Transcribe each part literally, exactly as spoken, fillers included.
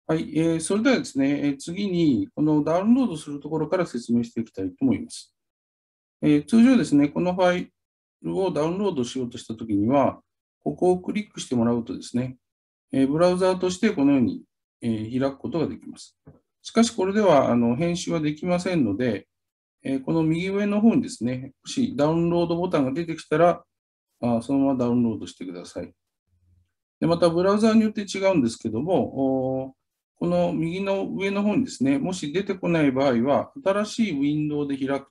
はい、えー、それではですね、えー次にこのダウンロードするところから説明していきたいと思います。えー通常ですね、このファイルをダウンロードしようとしたときには、ここをクリックしてもらうとですね、えーブラウザーとしてこのように、えー開くことができます。しかし、これではあの編集はできませんので、えーこの右上の方にですね、もしダウンロードボタンが出てきたら、あそのままダウンロードしてください。でまた、ブラウザーによって違うんですけども、この右の上の方にですね、もし出てこない場合は、新しいウィンドウで開く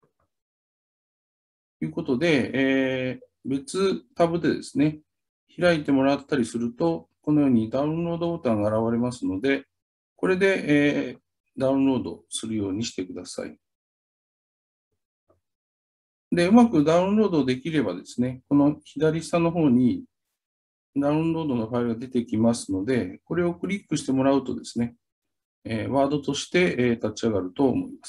ということで、えー別タブでですね、開いてもらったりすると、このようにダウンロードボタンが現れますので、これで、えーダウンロードするようにしてください。で、うまくダウンロードできればですね、この左下の方にダウンロードのファイルが出てきますので、これをクリックしてもらうとですね、えーワードとして、えー立ち上がると思います。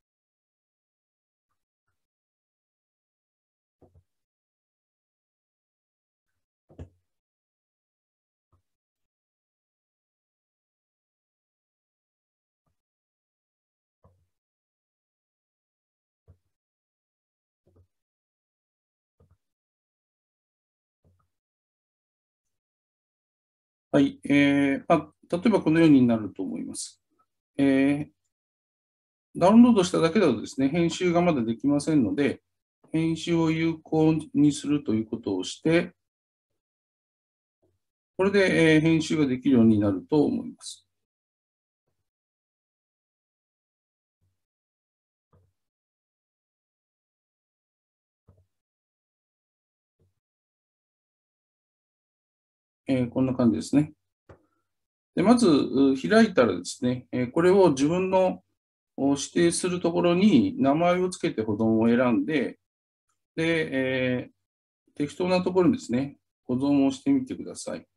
はい。えーまあ、例えばこのようになると思います。えーダウンロードしただけだとですね、編集がまだできませんので、編集を有効にするということをして、これで、えー編集ができるようになると思います。えーこんな感じですね。でまず、開いたらですね、えーこれを自分の指定するところに名前をつけて保存を選んで、で、えー適当なところにですね、保存をしてみてください。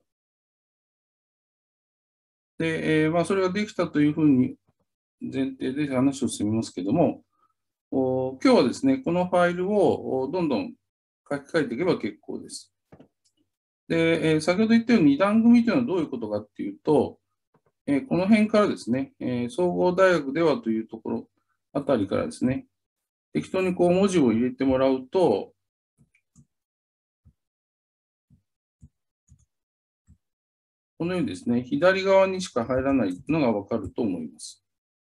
で、えーまあ、それができたというふうに前提で話を進みますけども、お今日はですね、このファイルをどんどん書き換えていけば結構です。で、えー先ほど言ったようにに段組というのはどういうことかっていうと、えーこの辺からですね、えー総合大学ではというところあたりからですね、適当にこう文字を入れてもらうと、このようにですね、左側にしか入らないのがわかると思います。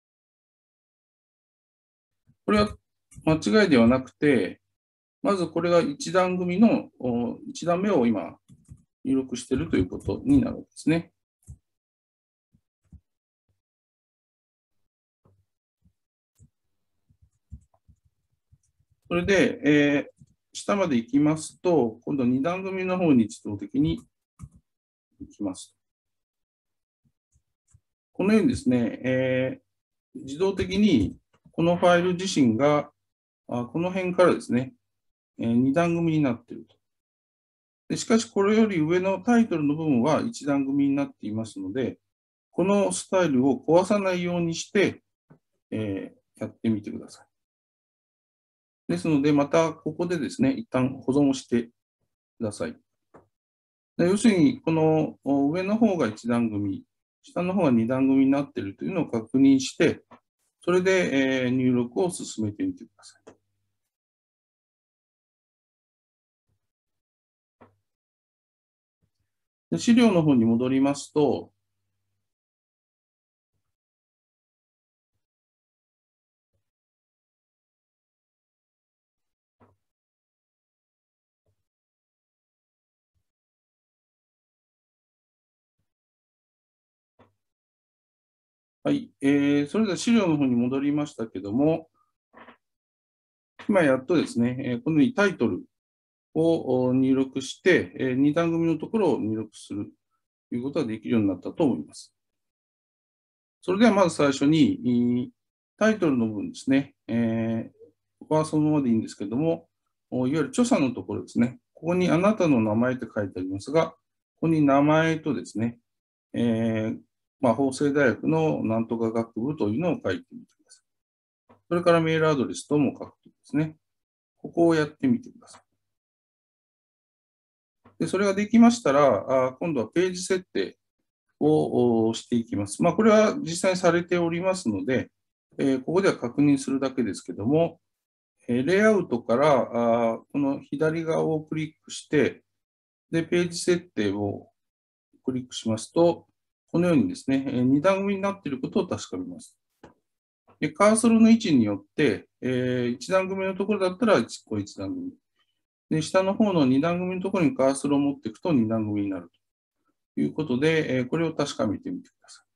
これは間違いではなくて、まずこれがいち段組のいち段目を今入力しているということになるんですね。それで、えー下まで行きますと、今度に段組の方に自動的に行きます。このようにですね、えー自動的にこのファイル自身が、あこの辺からですね、えーに段組になっていると。でしかし、これより上のタイトルの部分はいち段組になっていますので、このスタイルを壊さないようにして、えーやってみてください。ですので、またここでですね、一旦保存をしてください。で要するに、この上の方がいち段組、下の方がに段組になっているというのを確認して、それで、えー入力を進めてみてください。で資料の方に戻りますと、はい、えー、それでは資料の方に戻りましたけども、今やっとですね、えーこのようにタイトルを入力して、えーに段組のところを入力するということができるようになったと思います。それではまず最初に、タイトルの部分ですね、えー、はそのままでいいんですけども、いわゆる著者のところですね、ここにあなたの名前って書いてありますが、ここに名前とですね、えーまあ、法政大学のなんとか学部というのを書いてみてください。それからメールアドレスとも書くとですね、ここをやってみてください。でそれができましたら、あ今度はページ設定をしていきます。まあ、これは実際にされておりますので、えー、ここでは確認するだけですけども、えー、レイアウトからあこの左側をクリックして、で、ページ設定をクリックしますと、このようにですね、に段組になっていることを確かめます。でカーソルの位置によって、えー、いち段組のところだったらこれいち段組。で、下の方のに段組のところにカーソルを持っていくとに段組になるということで、えー、これを確かめてみてください。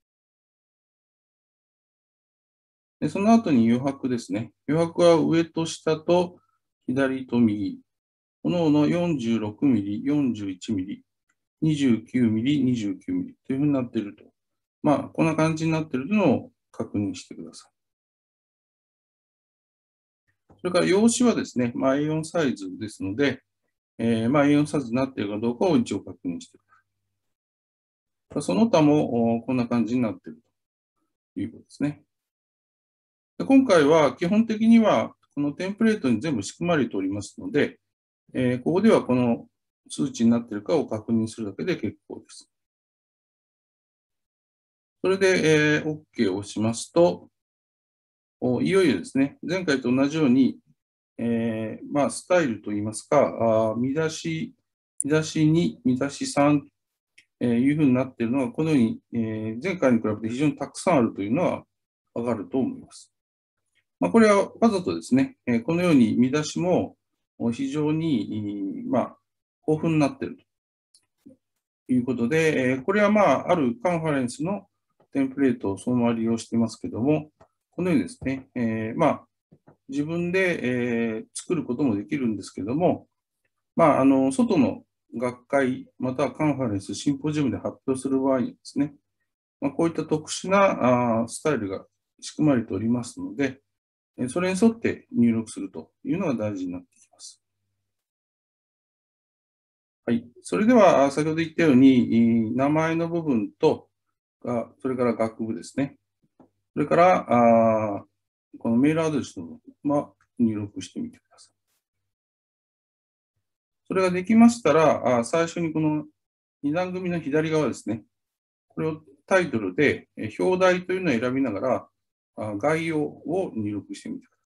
でその後に余白ですね。余白は上と下と左と右。こののよんじゅうろくミリ、よんじゅういちミリ、にじゅうきゅうミリ、にじゅうきゅうミリというふうになっていると。まあ、こんな感じになっているのを確認してください。それから用紙はですね、まあ、エーよん サイズですので、えー、まあ エーよん サイズになっているかどうかを一応確認してください。その他もこんな感じになっているということですね。で今回は基本的にはこのテンプレートに全部仕組まれておりますので、えー、ここではこの数値になっているかを確認するだけで結構です。それで、えー、OK を押しますと、いよいよですね、前回と同じように、えーまあ、スタイルといいますか、あ見出し、見出しに、見出しさんというふうになっているのは、このように、えー、前回に比べて非常にたくさんあるというのはわかると思います。まあ、これはわざとですね、このように見出しも非常に、まあ、豊富になっているということで、これはまあ、あるカンファレンスのテンプレートをそのまま利用していますけども、このようにですね、えー、まあ、自分で、えー、作ることもできるんですけども、まあ、あの、外の学会、またはカンファレンス、シンポジウムで発表する場合にですね、まあ、こういった特殊なあスタイルが仕組まれておりますので、それに沿って入力するというのが大事になってきます。はい。それでは、先ほど言ったように、名前の部分と、それから学部ですね。それから、あこのメールアドレスの部分は入力してみてください。それができましたら、最初にこのに段組の左側ですね。これをタイトルで、表題というのを選びながら、概要を入力してみてください。